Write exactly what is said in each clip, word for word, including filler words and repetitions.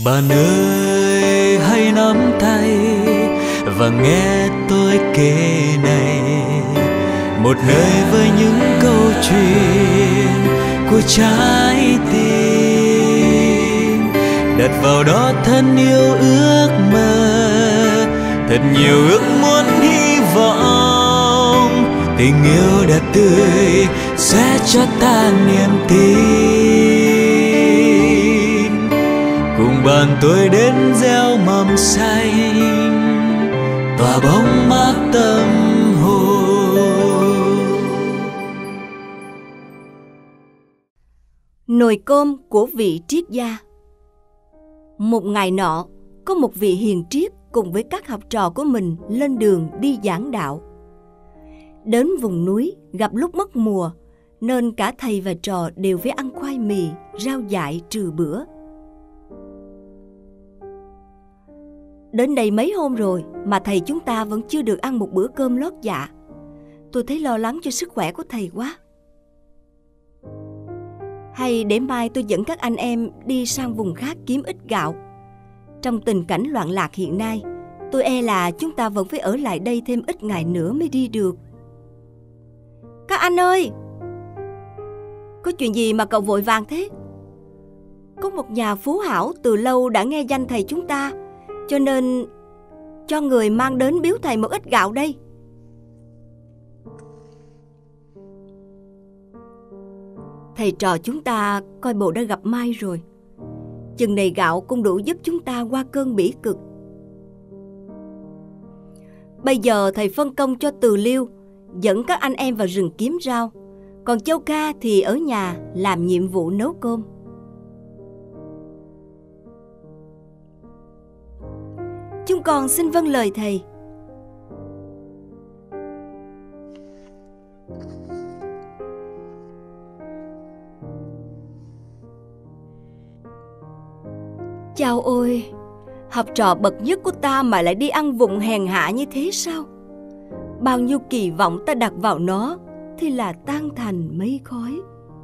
Bạn ơi hãy nắm tay và nghe tôi kể này, một nơi với những câu chuyện của trái tim, đặt vào đó thân yêu ước mơ, thật nhiều ước muốn hy vọng, tình yêu đẹp tươi sẽ cho ta niềm tin, cùng bạn tôi đến gieo mầm xanh, tỏa bóng mát tâm hồn. Nồi cơm của vị triết gia. Một ngày nọ, có một vị hiền triết cùng với các học trò của mình lên đường đi giảng đạo. Đến vùng núi gặp lúc mất mùa, nên cả thầy và trò đều phải ăn khoai mì, rau dại trừ bữa. Đến đây mấy hôm rồi mà thầy chúng ta vẫn chưa được ăn một bữa cơm lót dạ. Tôi thấy lo lắng cho sức khỏe của thầy quá. Hay để mai tôi dẫn các anh em đi sang vùng khác kiếm ít gạo. Trong tình cảnh loạn lạc hiện nay, tôi e là chúng ta vẫn phải ở lại đây thêm ít ngày nữa mới đi được. Các anh ơi! Có chuyện gì mà cậu vội vàng thế? Có một nhà phú hảo từ lâu đã nghe danh thầy chúng ta, cho nên cho người mang đến biếu thầy một ít gạo đây. Thầy trò chúng ta coi bộ đã gặp may rồi. Chừng này gạo cũng đủ giúp chúng ta qua cơn bỉ cực. Bây giờ thầy phân công cho Từ Liêu dẫn các anh em vào rừng kiếm rau, còn Châu Ca thì ở nhà làm nhiệm vụ nấu cơm. Chúng con xin vâng lời thầy. Chao ôi, học trò bậc nhất của ta mà lại đi ăn vụng hèn hạ như thế sao? Bao nhiêu kỳ vọng ta đặt vào nó thì là tan thành mây khói.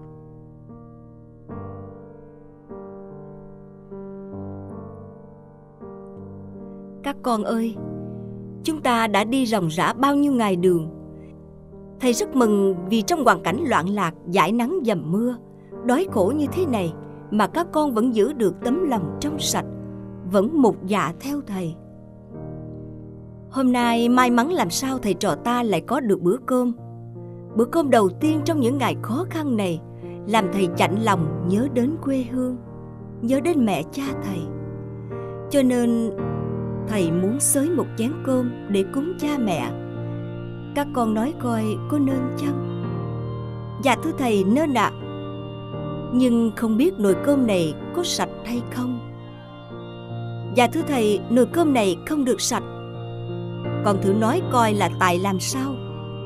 Các con ơi, chúng ta đã đi ròng rã bao nhiêu ngày đường. Thầy rất mừng vì trong hoàn cảnh loạn lạc, dãi nắng dầm mưa, đói khổ như thế này mà các con vẫn giữ được tấm lòng trong sạch, vẫn một dạ theo thầy. Hôm nay may mắn làm sao thầy trò ta lại có được bữa cơm. Bữa cơm đầu tiên trong những ngày khó khăn này làm thầy chạnh lòng nhớ đến quê hương, nhớ đến mẹ cha thầy. Cho nên thầy muốn xới một chén cơm để cúng cha mẹ. Các con nói coi có nên chăng? Dạ thưa thầy, nên ạ. À. Nhưng không biết nồi cơm này có sạch hay không? Dạ thưa thầy, nồi cơm này không được sạch. Con thử nói coi là tại làm sao?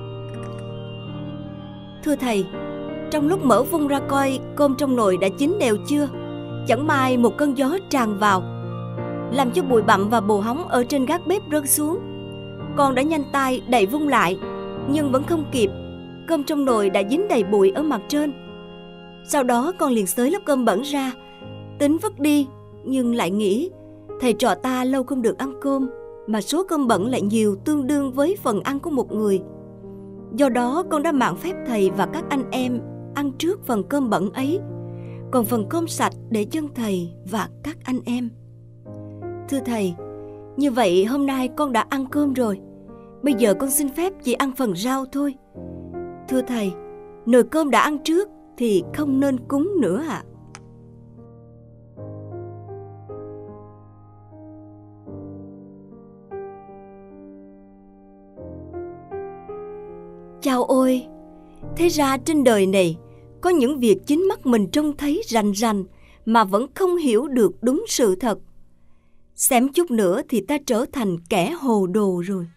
Thưa thầy, trong lúc mở vung ra coi cơm trong nồi đã chín đều chưa, chẳng may một cơn gió tràn vào, làm cho bụi bặm và bồ hóng ở trên gác bếp rơi xuống. Con đã nhanh tay đậy vung lại, nhưng vẫn không kịp. Cơm trong nồi đã dính đầy bụi ở mặt trên. Sau đó con liền xới lớp cơm bẩn ra, tính vứt đi, nhưng lại nghĩ thầy trò ta lâu không được ăn cơm, mà số cơm bẩn lại nhiều tương đương với phần ăn của một người. Do đó con đã mạn phép thầy và các anh em ăn trước phần cơm bẩn ấy, còn phần cơm sạch để chân thầy và các anh em. Thưa thầy, như vậy hôm nay con đã ăn cơm rồi. Bây giờ con xin phép chỉ ăn phần rau thôi. Thưa thầy, nồi cơm đã ăn trước thì không nên cúng nữa ạ. À? Chao ôi, thế ra trên đời này có những việc chính mắt mình trông thấy rành rành mà vẫn không hiểu được đúng sự thật. Xém chút nữa thì ta trở thành kẻ hồ đồ rồi.